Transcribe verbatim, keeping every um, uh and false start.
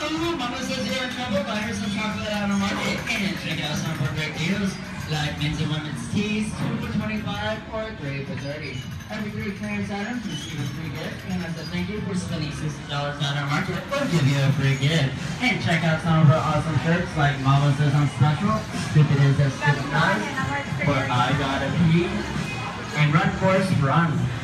Ooh, Mama says you're in trouble. Buy her some chocolate out on the market and check out some of our great deals like men's and women's tees, two for twenty-five or three for thirty. Every three clearance items receive a free gift. And as a thank you for spending sixty dollars on our market, we'll give you a free gift. And check out some of our awesome shirts like Mama says on special. Stupid is as stupid nice. Or I gotta pee. And run, Forrest, run.